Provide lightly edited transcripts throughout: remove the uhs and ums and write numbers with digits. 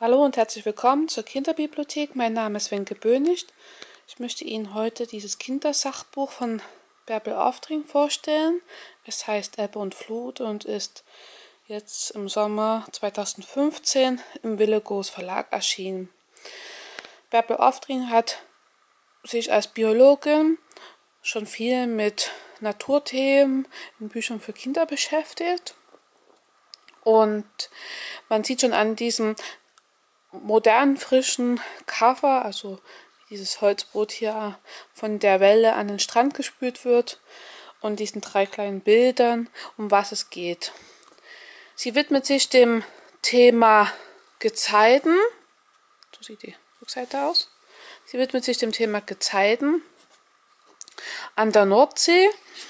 Hallo und herzlich willkommen zur Kinderbibliothek. Mein Name ist Wenke Böhnicht. Ich möchte Ihnen heute dieses Kindersachbuch von Bärbel Aftring vorstellen. Es heißt Ebbe und Flut und ist jetzt im Sommer 2015 im Willigos Verlag erschienen. Bärbel Aftring hat sich als Biologin schon viel mit Naturthemen in Büchern für Kinder beschäftigt. Und man sieht schon an diesem modernen, frischen Cover, also wie dieses Holzboot hier von der Welle an den Strand gespült wird und diesen 3 kleinen Bildern, um was es geht. Sie widmet sich dem Thema Gezeiten. So sieht die Rückseite aus. Sie widmet sich dem Thema Gezeiten an der Nordsee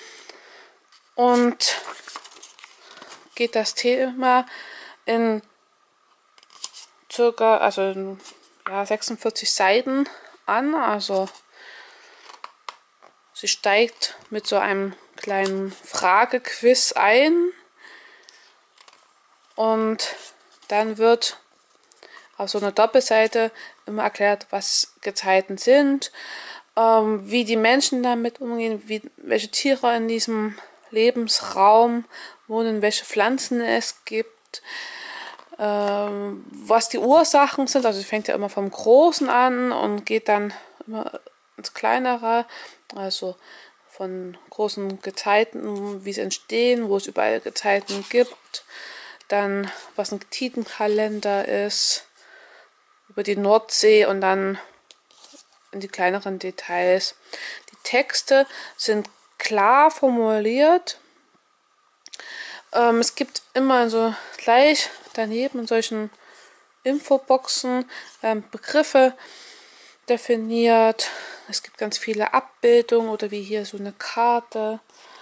und geht das Thema in circa 46 Seiten an. Also sie steigt mit so einem kleinen Fragequiz ein und dann wird auf so einer Doppelseite immer erklärt, was Gezeiten sind, wie die Menschen damit umgehen, welche Tiere in diesem Lebensraum wohnen, welche Pflanzen es gibt, was die Ursachen sind. Also es fängt ja immer vom Großen an und geht dann immer ins Kleinere, also von großen Gezeiten, wie sie entstehen, wo es überall Gezeiten gibt, dann was ein Gezeitenkalender ist, über die Nordsee und dann in die kleineren Details. Die Texte sind klar formuliert. Es gibt immer so gleich daneben in solchen Infoboxen Begriffe definiert. Es gibt ganz viele Abbildungen oder wie hier so eine Karte.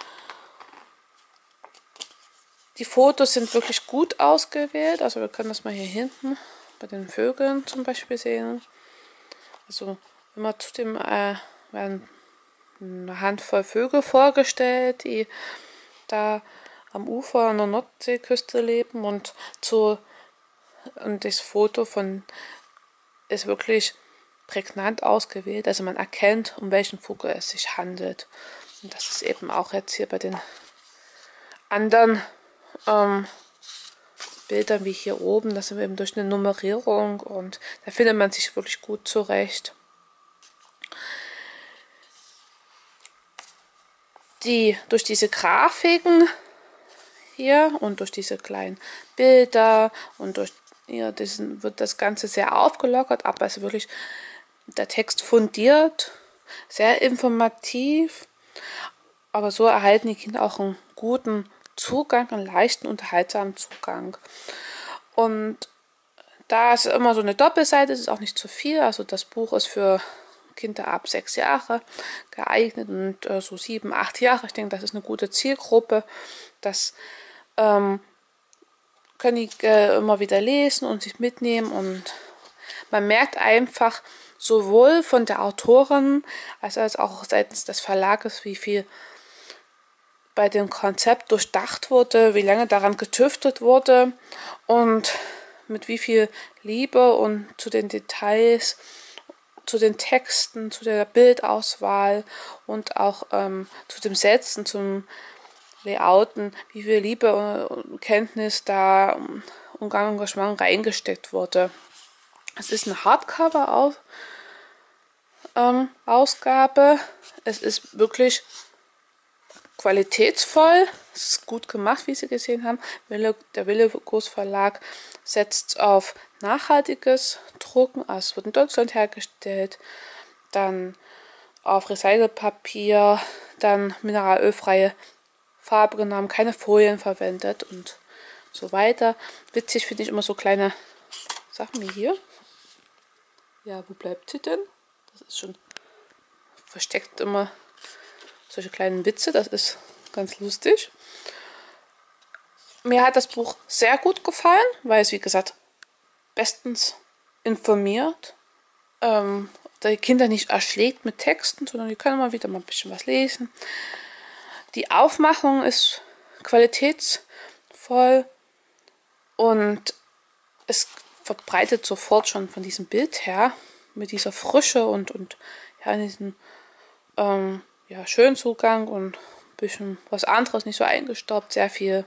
Die Fotos sind wirklich gut ausgewählt. Also wir können das mal hier hinten bei den Vögeln zum Beispiel sehen. Also immer zudem werden eine Handvoll Vögel vorgestellt, die da am Ufer an der Nordseeküste leben und das Foto ist wirklich prägnant ausgewählt. Also man erkennt, um welchen Vogel es sich handelt. Und das ist eben auch jetzt hier bei den anderen Bildern wie hier oben. Das sind wir eben durch eine Nummerierung und da findet man sich wirklich gut zurecht. Durch diese Grafiken hier und durch diese kleinen Bilder und durch wird das Ganze sehr aufgelockert, aber es ist wirklich der Text fundiert, sehr informativ, aber so erhalten die Kinder auch einen guten Zugang, einen leichten, unterhaltsamen Zugang. Und da ist immer so eine Doppelseite, es ist auch nicht zu viel, also das Buch ist für Kinder ab 6 Jahre geeignet und so 7, 8 Jahre. Ich denke, das ist eine gute Zielgruppe. Das können die immer wieder lesen und sich mitnehmen. Und man merkt einfach sowohl von der Autorin als auch seitens des Verlages, wie viel bei dem Konzept durchdacht wurde, wie lange daran getüftelt wurde und mit wie viel Liebe und zu den Details, zu den Texten, zu der Bildauswahl und auch zu dem Setzen, zum Layouten, wie viel Liebe und Kenntnis da und Engagement reingesteckt wurde. Es ist eine Hardcover-Ausgabe. Es ist wirklich qualitätsvoll. Es ist gut gemacht, wie Sie gesehen haben. Der Willigos Verlag setzt auf nachhaltiges Drucken. Also es wird in Deutschland hergestellt. Dann auf Recycelpapier. Dann mineralölfreie Farbe genommen. Keine Folien verwendet und so weiter. Witzig finde ich immer so kleine Sachen wie hier. Ja, wo bleibt sie denn? Das ist schon versteckt immer solche kleinen Witze, das ist ganz lustig. Mir hat das Buch sehr gut gefallen, weil es, wie gesagt, bestens informiert, die Kinder nicht erschlägt mit Texten, sondern die können mal wieder mal ein bisschen was lesen. Die Aufmachung ist qualitätsvoll und es verbreitet sofort schon von diesem Bild her, mit dieser Frische und ja, diesem ja, schönen Zugang und ein bisschen was anderes, nicht so eingestaubt, sehr viel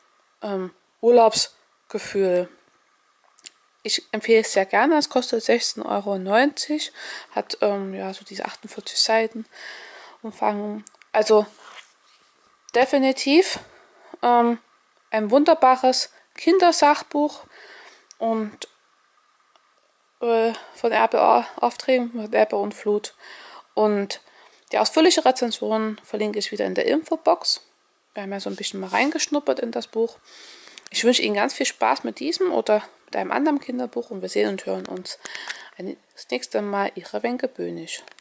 Urlaubsgefühl. Ich empfehle es sehr gerne, es kostet 16,90 €, hat ja, so diese 48 Seiten Umfang. Also definitiv ein wunderbares Kindersachbuch und von RBA Aufträgen, mit Ebbe und Flut. Und die ausführliche Rezension verlinke ich wieder in der Infobox. Wir haben ja so ein bisschen mal reingeschnuppert in das Buch. Ich wünsche Ihnen ganz viel Spaß mit diesem oder mit einem anderen Kinderbuch und wir sehen und hören uns das nächste Mal. Ihre Wenke Böhnisch.